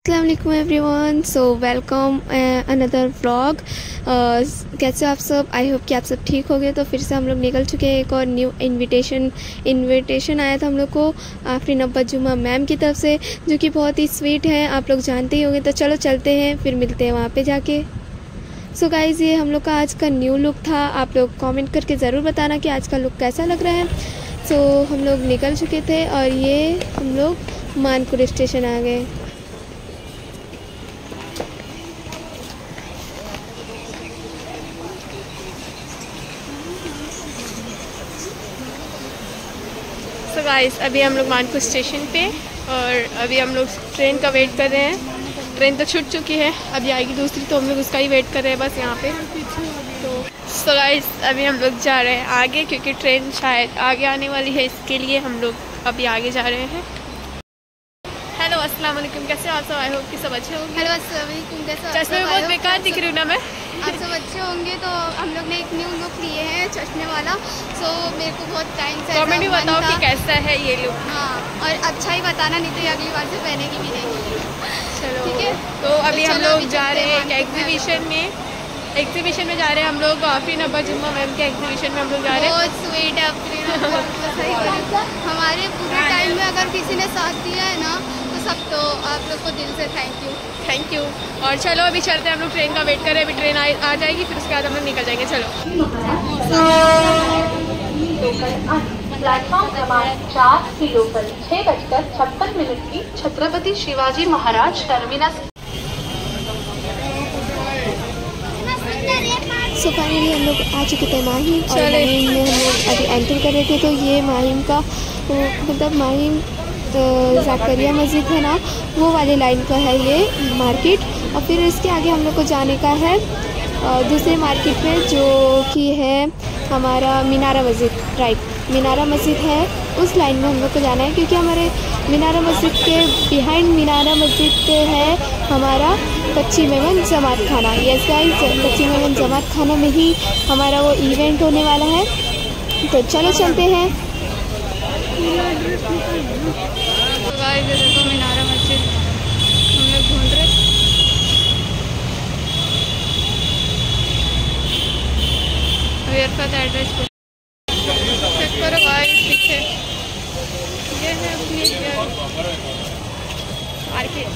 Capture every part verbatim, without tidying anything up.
अस्सलाम वालेकुम everyone. So welcome another vlog. कैसे हो आप सब? आई होप कि आप सब ठीक हो गए। तो फिर से हम लोग निकल चुके हैं। एक और न्यू इनविटेशन इनविटेशन आया था हम लोग को आफरीन अब्बा जुमा मैम की तरफ से, जो कि बहुत ही स्वीट है, आप लोग जानते ही होंगे। तो चलो चलते हैं, फिर मिलते हैं वहाँ पे जाके। सो so गाइज़, ये हम लोग का आज का न्यू लुक था। आप लोग कमेंट करके ज़रूर बताना कि आज का लुक कैसा लग रहा है। सो so, हम लोग निकल चुके थे और ये हम लोग मानपुर स्टेशन आ गए। सो गाइस, अभी हम लोग मानपुर स्टेशन पे और अभी हम लोग ट्रेन का वेट कर रहे हैं। ट्रेन तो छूट चुकी है, अभी आएगी दूसरी, तो हम लोग उसका ही वेट कर रहे हैं बस यहाँ पे। तो सो गाइस, अभी हम लोग जा रहे हैं आगे, क्योंकि ट्रेन शायद आगे आने वाली है, इसके लिए हम लोग अभी आगे जा रहे हैं। हेलो अस्सलाम वालेकुम, कैसे हो आप सब? आई होप कि सब अच्छे होंगे। हेलो अस्सलाम वालेकुम, कैसे हो? चश्मे में बहुत बेकार दिख रही हूँ ना मैं? आप सब अच्छे होंगे। तो हम लोग ने एक न्यू लुक लिए हैं चश्मे वाला। सो मेरे को बहुत टाइम से कमेंट भी बताओ कि कैसा है ये लुक। हाँ, और अच्छा ही बताना, नहीं तो अगली बार से पहनेगी भी नहीं। चलो ठीक है। तो अभी तो हम लोग जा रहे हैं एक एग्जीबिशन में एग्जीबिशन में जा रहे हैं हम लोग। आफरीन अब्बा जुम्मा मैम के एग्जीबिशन में हम लोग जा रहे हैं। बहुत स्वीट है आफरीन अब्बा, सही बोली। हमारे पूरे टाइम में अगर किसी ने साथ दिया है ना, तो सब तो आप लोग को दिल से थैंक यू थैंक यू। और चलो अभी चलते हैं, हम लोग ट्रेन का वेट कर रहे हैं। अभी ट्रेन आ, आ जाएगी, फिर उसके बाद हम लोग निकल जाएंगे। चलो प्लेटफॉर्म क्रमांक चार की लोकल छह बजकर छप्पन मिनट की Chhatrapati Shivaji Maharaj terminus. So finally हम लोग आ चुके थे माहिम, और माहिम में हम लोग अभी एंटर कर रहे थे। तो ये माहिम का मतलब माहिम ज़ाकरिया मस्जिद है ना, वो वाले लाइन का है ये मार्केट। और फिर इसके आगे हम लोग को जाने का है दूसरे मार्केट में, जो कि है हमारा मीनारा मस्जिद। राइट, मीनारा मस्जिद है, उस लाइन में हम लोग को जाना है, क्योंकि हमारे मीनारा मस्जिद के बिहाइंड मीनारा मस्जिद है हमारा कच्ची मेमन जमात खाना। यस गाइस, कच्ची मेमन जमात खाना में ही हमारा वो इवेंट होने वाला है। तो चलो चलते हैं। तो गाइस, ये देखो मीनारा मस्जिद हम लोग ढूंढ रहे। एड्रेस चेक करो गाइस, पीछे ये है अपनी मार्केट।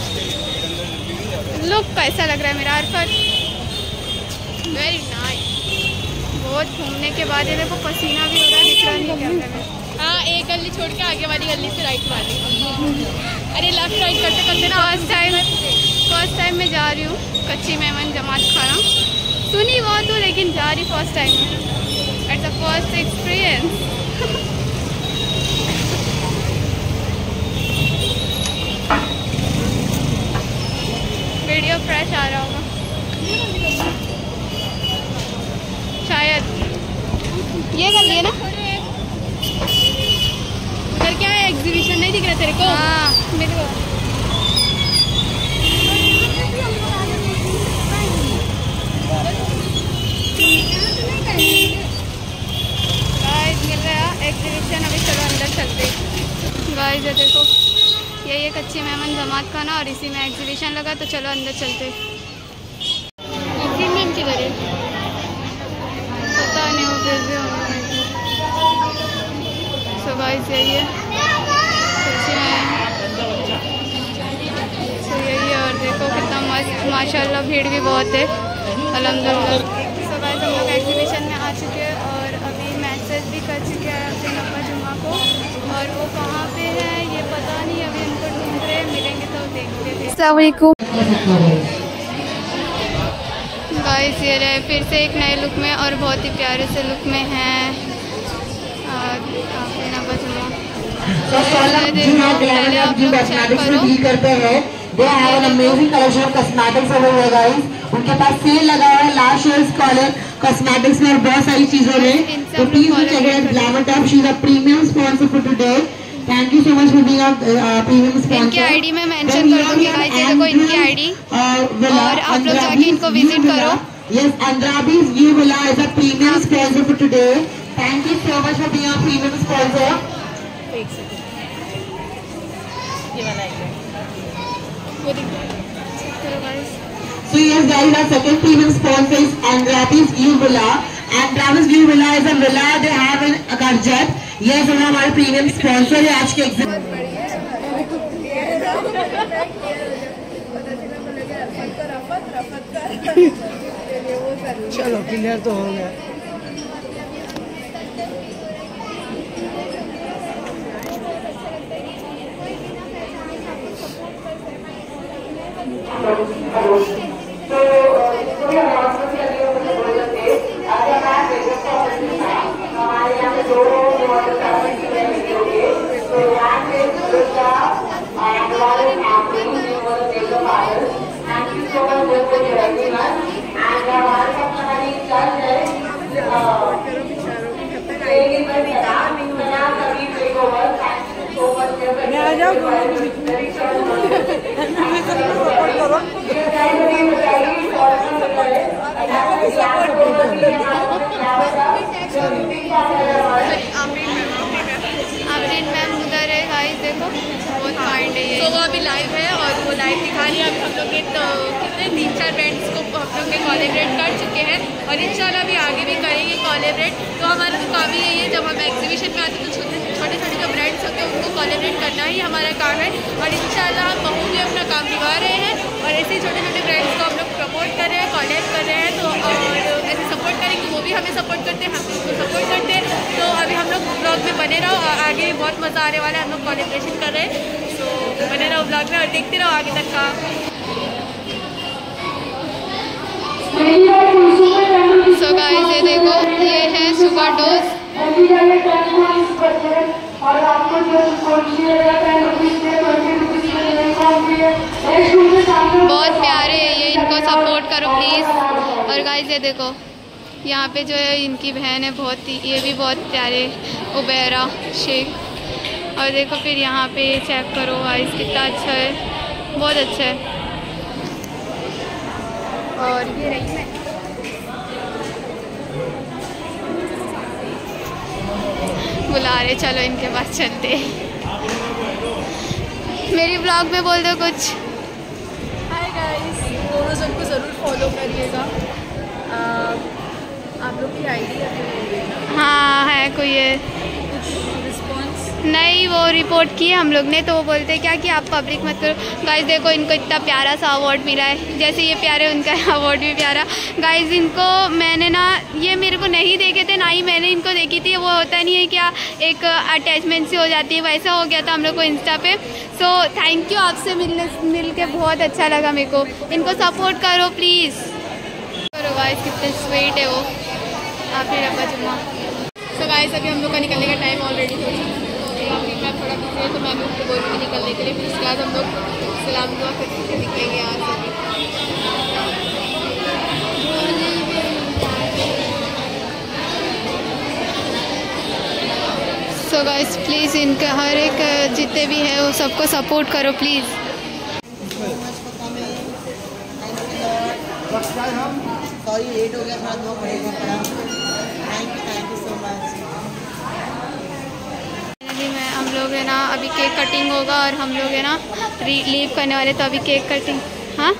लुक कैसा लग रहा है मेरा अरफत? Very nice. बहुत घूमने के बाद ये देखो पसीना भी हो रहा है, दिख रहा नहीं कैमरे में। हाँ, एक गली छोड़ के आगे वाली गली से राइट मारनी। अरे लेफ्ट राइट करते करते ना फर्स्ट टाइम फर्स्ट टाइम मैं जा रही हूँ कच्ची मेमन जमात खाना। सुनी बहुत हूँ, लेकिन जा रही first time. It's a first experience. Video fresh आ रहा होगा शायद। ये कर लिए ना? उधर क्या है, एग्जीबिशन नहीं दिख रहा तेरे को? हाँ, मेरे को गाइस मिल रहा है एग्जीबिशन। अभी चलो अंदर चलते। गाइस ये देखो, ये ये कच्ची मेमन जमात खाना, और इसी में एग्जीबिशन लगा। तो चलो अंदर चलते। आफरीन मैम किधर है? पता नहीं, वो बिजी होंगे। सो गाइस यही है कच्ची मेमन। सो यही है, और देखो कितना मस्त, माशाल्लाह भीड़ भी बहुत है अल्हम्दुलिल्लाह। सो गाइस, हम लोग एग्जीबिशन में आ चुके हैं और अभी मैसेज भी कर चुके हैं आफरीन अब्बा जुम्मा को, और वो कहाँ पे है ये पता नहीं। अभी उनको ढूंढ रहे हैं, मिलेंगे तो देखते हैं। अस्सलाम वालेकुम गाइस, ये रहे फिर से एक नए लुक में, और बहुत ही प्यारे से लुक में है आफरीन अब्बा जुम्मा। पहले आप लोग चेक करो। They have an amazing collection of cosmetics over here, guys. उनके पास सेल लगा हुआ है लास्ट ईयर कॉलेज कॉस्मेटिक्स में, और बहुत सारी चीजों में। तो please check it. Glamour top, she is a premium sponsor for today. Thank you so much for being a premium sponsor. इनकी आईडी में मेंशन कर दूंगी गाइस, ये देखो इनकी आईडी, और आप लोग जाके इनको विजिट करो। Yes, Andrabi's View Villa is a premium sponsor for today. Thank you so much for being a premium sponsor. ये वाला है। वो दिख रहा है। चलो guys, So yes guys, our second premium sponsor is Andrabis View Villa. Andrabis View Villa is a villa they have in Karjat. ये जो है हमारे प्रीमियम स्पॉन्सर है आज के एग्जिट। चलो क्लियर तो हो गया। मैं आ जाऊँ आफरीन मैम उधर है गाइस, देखो बहुत काइंड है ये। तो वो अभी लाइव है और वो लाइव दिखा रही है। अभी हम लोग के तो कितने तीन चार ब्रांड्स को हम लोग के कोलैबोरेट कर चुके हैं और इंशाल्लाह अभी आगे भी करेंगे कोलैबोरेट। तो हमारा तो काम ही यही है, जब हम एग्जीबिशन में आते हैं तो छोटे छोटे छोटे जो ब्रांड्स होते हैं उनको कोलैबोरेट करना ही हमारा काम है। और इंशाल्लाह हम बहू भी अपना काम निभा रहे हैं और ऐसे छोटे छोटे ब्रांड्स को हम लोग प्रमोट कर रहे हैं, कोलैब कर रहे हैं। तो और ऐसे सपोर्ट करेंगे, वो भी हमें सपोर्ट करते हैं, हम उसको सपोर्ट करते हैं। तो अभी हम लोग ब्लॉग में बने रहो, आगे भी बहुत मज़ा आने वाला है। हम लोग कोलैबोरेशन कर रहे हैं, तो बने रहो ब्लॉग में और देखते रहो आगे तक का। सो गाइस ये देखो, ये है सुपर डोज। बहुत प्यारे है ये, इनको सपोर्ट करो प्लीज़। और गाइस ये देखो, यहाँ पे जो है इनकी बहन है, बहुत ही ये भी बहुत प्यारे, उबैरा शेख। और देखो फिर यहाँ पे चेक करो गाइस, कितना अच्छा है, बहुत अच्छा है। और ये रही मैं बुला रहे, चलो इनके पास चलते। मेरी ब्लॉग में बोल दो कुछ। हाय गाइस, दोनों सबको ज़रूर फॉलो करिएगा। आप लोग की आईडी है? हाँ है, कोई है रिस्पॉन्स नहीं, वो रिपोर्ट की है हम लोग ने, तो वो बोलते क्या कि आप पब्लिक मत करो। गाइस देखो, इनको इतना प्यारा सा अवार्ड मिला है, जैसे ये प्यारे उनका अवार्ड भी प्यारा। गाइस इनको मैंने ना, ये मेरे को नहीं देखे थे, ना ही मैंने इनको देखी थी। वो होता नहीं है क्या, एक अटैचमेंट सी हो जाती है, वैसा हो गया था हम लोग को इंस्टा पे। सो थैंक यू, आपसे मिलने मिल के बहुत अच्छा लगा मेरे को। इनको सपोर्ट करो प्लीज़ करो गाइस, कितने स्वीट है वो। आप फिर अब्बा जुम्मा। सो गाइस अभी हम लोग का निकलने का टाइम ऑलरेडी हो चुका है। मैं थोड़ा बिजी है तो मैं उनको बोलूँगी निकलने के लिए, फिर उसके बाद हम लोग सलाम दुआ करके निकलेंगे यहाँ से। सो गाइस प्लीज़ इनके हर एक जितने भी है वो सबको सपोर्ट करो प्लीज़। सॉरी लेट हो गया, थोड़ा दो पड़ेगा पड़ा। Thank you thank you so much. मैं हम लोग है ना, अभी केक कटिंग होगा और हम लोग है ना लीव करने वाले, तो अभी केक कटिंग। हाँ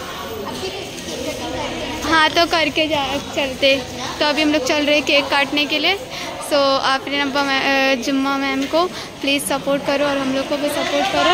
हाँ तो करके जा चलते। तो अभी हम लोग चल रहे केक काटने के लिए। सो आप अब्बा जुम्मा मैम को प्लीज़ सपोर्ट करो और हम लोग को भी सपोर्ट करो।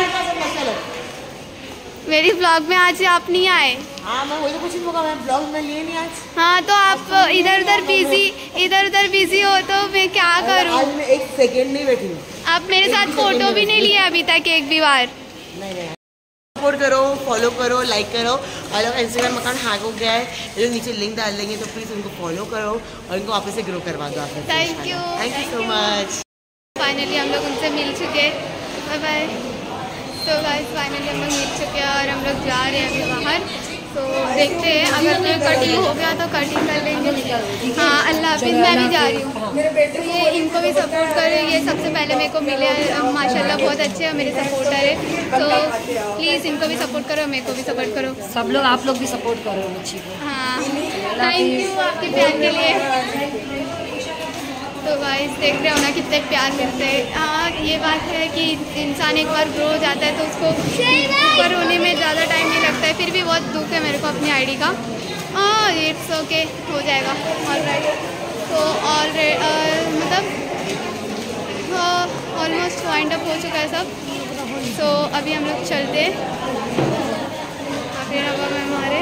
मेरी ब्लॉग में आज आप नहीं आए। हाँ मैं वही तो कुछ होगा, मैं ब्लॉग में लिए नहीं आज। हाँ तो आप इधर उधर बिजी इधर उधर बिजी हो तो मैं क्या करूँ। आज मैं एक सेकंड नहीं बैठी हूँ। आप मेरे साथ फोटो भी नहीं लिए अभी तक एक भी बार। नहीं नहीं, सपोर्ट करो, फॉलो करो, लाइक करो। और अगर इंस्टाग्राम अकाउंट हैक हो गया है, ये लोग नीचे लिंक डाल देंगे, तो प्लीज़ उनको फॉलो करो और इनको वापस से ग्रो करवा दो। आपने thank you thank you so much. Finally हम लोग उनसे मिल चुके। Bye bye. तो गाइस फाइनली हम लोग मिल चुके हैं और हम लोग जा रहे हैं अभी बाहर। तो देखते हैं, अगर कोई कटिंग हो गया तो कटिंग कर लेंगे। हाँ अल्लाह हाफिज़, मैं भी जा रही हूँ। तो ये इनको भी सपोर्ट करें, ये सबसे पहले मेरे को मिले माशाल्लाह, बहुत अच्छे हैं मेरे सपोर्टर है। तो प्लीज़ इनको भी सपोर्ट करो, मेरे को भी सपोर्ट करो, सब लोग आप लोग भी सपोर्ट करो बच्ची को। हाँ थैंक यू आपके प्यार के लिए। तो गाइस देख रहे हो ना कितने प्यार मिलते हैं। हाँ ये बात है कि इंसान एक बार ग्रो हो जाता है तो उसको ऊपर होने में ज़्यादा टाइम नहीं लगता है। फिर भी बहुत दुख है मेरे को अपनी आईडी का। हाँ इट्स ओके, हो जाएगा ऑलराइट। तो और मतलब ऑलमोस्ट वाइंड अप हो चुका है सब। सो so, अभी हम लोग चलते काफ़ी हवा में हमारे,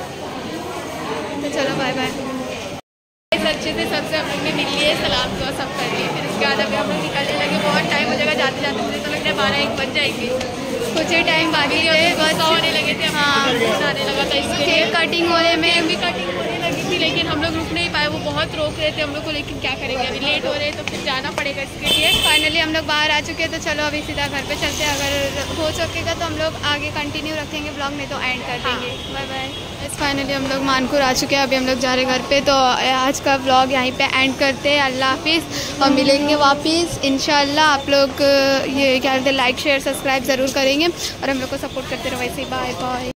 तो चलो बाय बाय। अच्छे से सबसे हम लोग ने मिल लिए, सलाम दुआ सब कर लिए। फिर उसके बाद अभी हम लोग निकलने लगे। बहुत टाइम हो जाएगा जाते जाते, मुझे तो लगता है बारह एक बज जाएगी। कुछ ही टाइम बाकी है, बस होने लगे थे। हाँ आने लगा था इसके लिए कटिंग होने में भी कटिंग होने लगी थी, लेकिन हम लोग रुक नहीं पाए। वो बहुत रोक रहे थे हम लोग को, लेकिन क्या करेंगे अभी लेट हो रहे हैं तो फिर जाना पड़ेगा इसके लिए। फाइनली हम लोग बाहर आ चुके हैं, तो चलो अभी सीधा घर पे चलते हैं। अगर हो सकेगा तो हम लोग आगे कंटिन्यू रखेंगे ब्लॉग, नहीं तो एंड कर देंगे। Bye bye. बस फाइनली हम लोग मानपुर आ चुके हैं, अभी हम लोग जा रहे हैं घर पे। तो आज का ब्लॉग यहीं पे एंड करते हैं। अल्लाह हाफिज़ और मिलेंगे वापस इंशाल्लाह। आप लोग ये क्या कहते हैं, लाइक शेयर सब्सक्राइब ज़रूर करेंगे और हम लोग को सपोर्ट करते रहो वैसे ही। Bye bye.